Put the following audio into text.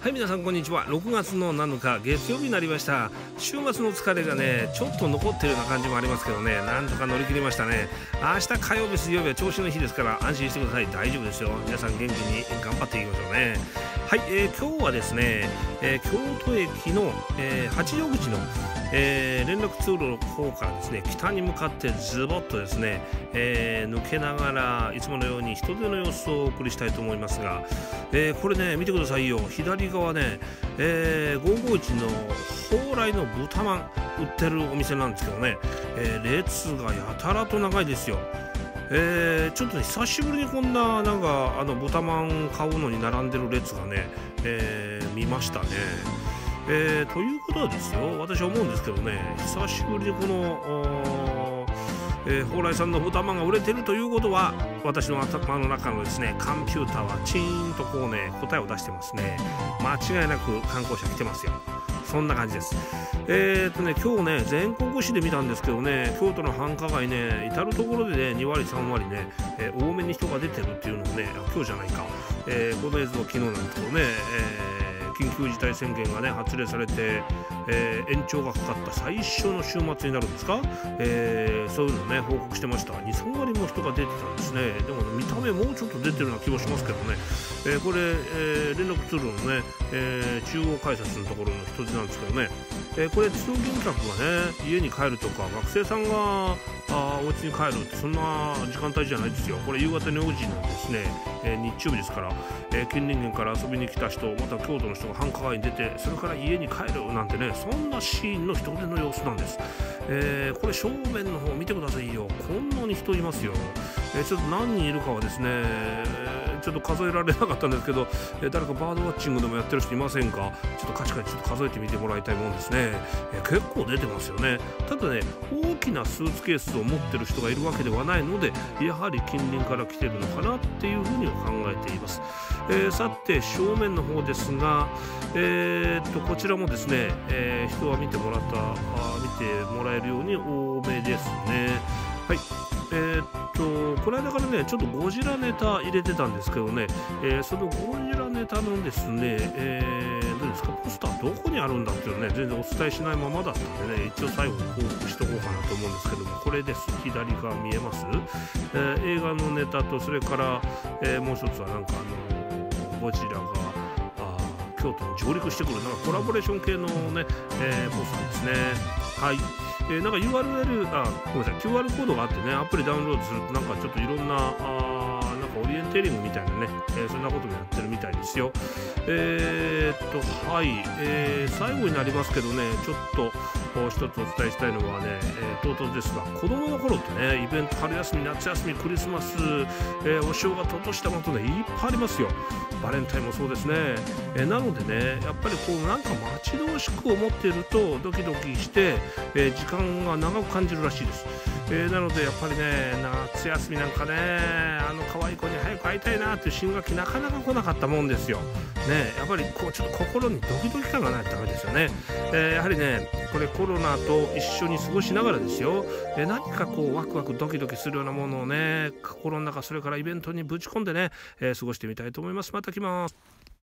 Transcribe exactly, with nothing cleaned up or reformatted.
はい、皆さんこんにちは。ろくがつのなのか月曜日になりました。週末の疲れがねちょっと残ってるような感じもありますけどね、なんとか乗り切りましたね。明日火曜日水曜日は調子の日ですから安心してください。大丈夫ですよ。皆さん元気に頑張っていきましょうね。はい、えー、今日はですね、えー、京都駅の、えー、八丈口の、えー、連絡通路の方からですね北に向かってズボッとですね、えー、抜けながらいつものように人出の様子をお送りしたいと思いますが、えー、これね見てくださいよ。左側ね、えー、ごーごーいちの蓬莱の豚まん売ってるお店なんですけどね、えー、列がやたらと長いですよ。えー、ちょっとね久しぶりにこんななんかあの豚まん買うのに並んでる列がね、えー、見ましたね。えー、ということはですよ、私は思うんですけどね、久しぶりにこのえー、蓬莱さんの豚まんが売れてるということは、私の頭の中のですねコンピューターはチーンとこうね答えを出してますね。間違いなく観光者来てますよ。そんな感じです。えーとね今日ね全国紙で見たんですけどね、京都の繁華街ね至る所でねにわりさんわりね、えー、多めに人が出てるっていうのをね、あ今日じゃないか、えー、この映像は昨日なんですけどね、えー緊急事態宣言がね発令されて、えー、延長がかかった最初の週末になるんですか、えー、そういうのね報告してました。に、さんわりも人が出てたんですね。でも、ね、見た目もうちょっと出てるような気がしますけどね、えー、これ、えー、連絡通路のね、えー、中央改札のところの人手なんですけどね、えー、これ通勤客がね家に帰るとか学生さんがあお家に帰るってそんな時間帯じゃないですよ。これ夕方のよじなんですね、えー、日曜日ですから、えー、近隣県から遊びに来た人、また京都の人が繁華街に出てそれから家に帰るなんてね、そんなシーンの人出の様子なんです。えー、これ正面の方見てくださいよ。こんなに人いますよ。えー、ちょっと何人いるかはですね、えー、ちょっと数えられなかったんですけど、えー、誰かバードウォッチングでもやってる人いませんか？ちょっとカチカチちょっと数えてみてもらいたいもんですね。えー、結構出てますよね。ただね大きなスーツケースを持ってる人がいるわけではないので、やはり近隣から来てるのかなっていうふうには考えています。えー、さて正面の方ですが、えー、っとこちらもですね、えー、人は見てもらったあ見てもらえるように多めですね。はい、えー、っとこの間からねちょっとゴジラネタ入れてたんですけどね、えー、そのゴジラネタのですね、えー、どうですかポスターどこにあるんだっていうのね全然お伝えしないままだったんでね、一応最後に報告しておこうかなと思うんですけども、これです。左側見えます、えー、映画のネタとそれから、えー、もう一つはなんかあのゴジラが京都に上陸してくるなんかコラボレーション系のね、えー、ポスターですね。はい、えー、なんか ユーアールエル あごめんなさい キューアール コードがあってねアプリダウンロードするとなんかちょっといろんなあなんかオリエンテーリングみたいなね、えー、そんなこともやってるみたいですよ。えー、っとはい、えー、最後になりますけどねちょっと一つお伝えしたいのはね、えー、唐突ですが子供の頃ってねイベント春休み夏休みクリスマス、えー、お正月年玉とねいっぱいありますよ。バレンタインもそうですね。えー、なのでねやっぱりこうなんか待ち遠しく思っているとドキドキして、えー、時間が長く感じるらしいです。えー、なのでやっぱりね夏休みなんかねあの可愛い子に早く会いたいなっていう新学期なかなか来なかったもんですよ。ねやっぱりこうちょっと心にドキドキ感がないとダメですよね。えー、やはりねこれコロナと一緒に過ごしながらですよ、えー、何かこうワクワクドキドキするようなものをね心の中それからイベントにぶち込んでね、えー、過ごしてみたいと思います。また来ます。